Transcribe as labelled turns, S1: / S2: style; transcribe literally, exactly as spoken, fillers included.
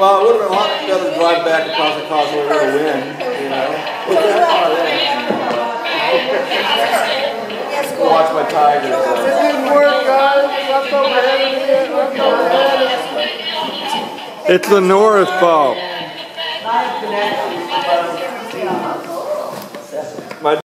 S1: Well, it would have been a lot better to drive back across the causeway with a wind, you know. Look at that car there. Watch my tigers.
S2: It didn't work, guys. Left overhead again. Left overhead.
S3: It's the North Pole.